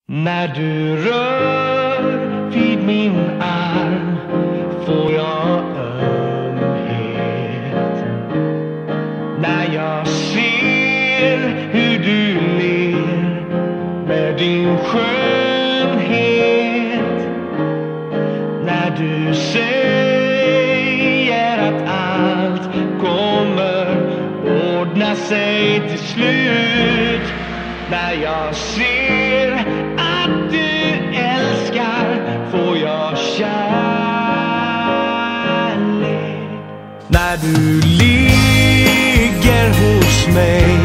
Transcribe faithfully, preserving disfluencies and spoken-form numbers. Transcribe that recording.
När du rör vid min arm får jag ömhet. När jag ser hur du ler med din skönhet. När du säger att allt kommer ordna sig till slut. När jag ser att du älskar får jag kärlek. När du ligger hos mig